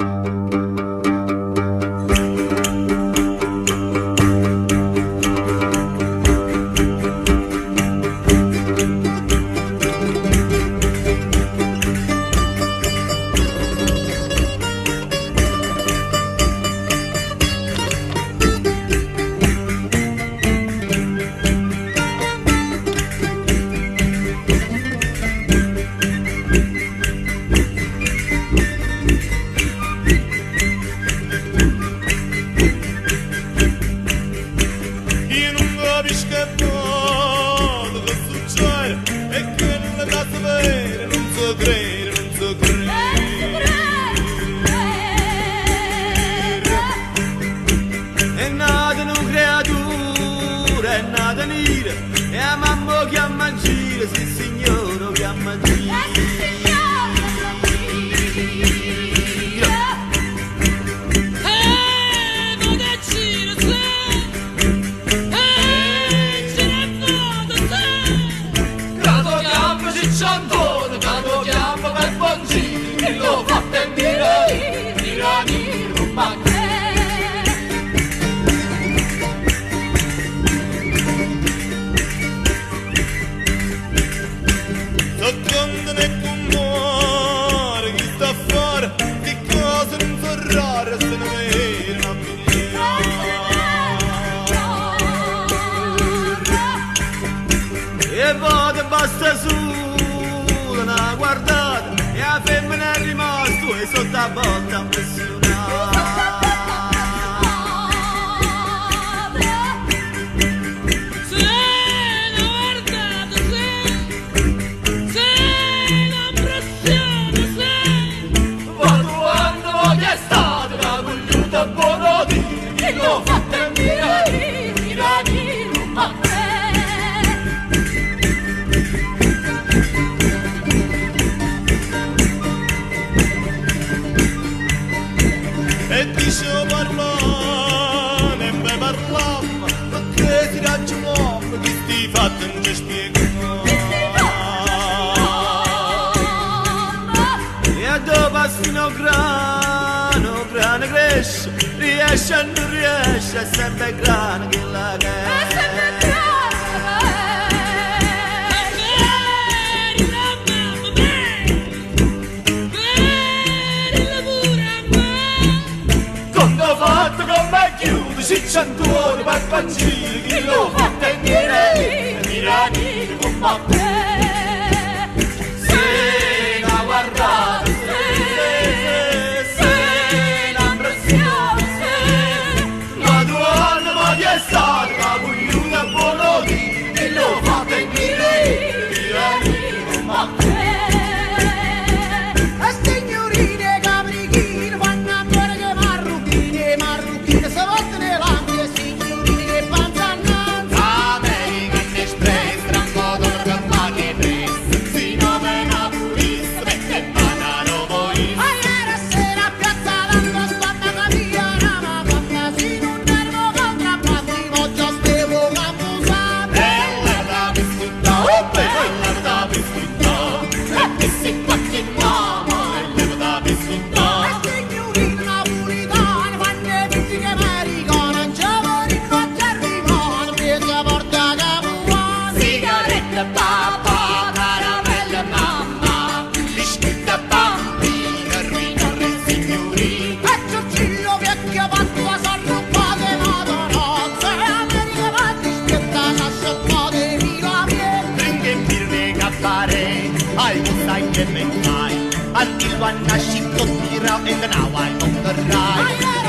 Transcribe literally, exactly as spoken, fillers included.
E a mamma chiama a giro, sì signore, chiama a giro. Eh, ma che giro sei? Eh, girando sei? Cato chiama Cicciantone, cato chiama per Bongini, che lo fa per mirare, mirare, non manca. Sottondo nel cuore, chi sta fuori, che cosa non so raro, se non è una E vado basta solo una guardata, e la femmina è rimasto e sotto a volta impressionata. Lo fa per mirare, mirare, non manca. E dicevo parlare, e me parlammo, perché ti ragionammo, che ti fatto non ci spiegano. E a dopo fino grano, grano cresce, riesce e non riesce, è sempre grano che la che è. Fatto con me chiude, Cicciantone, per Bongini, chi lo fa per mirare, mirare, non manca. Se la guardate, se, se la impressione, se ma due anni ma di estate, ma voglio buono di, chi lo fa per mirare, mirare, non manca. Papà, caramelle, mamma, biscotti, bambina, ruina, re, signori. E Giorgillo vecchio fatto la sarroppate, madonozze, America fatti schietta, lascia un po' di vila mia. Dringa e birre caffare, ai gustai che me fai, al dillo a nascito tira, e now I on the ride.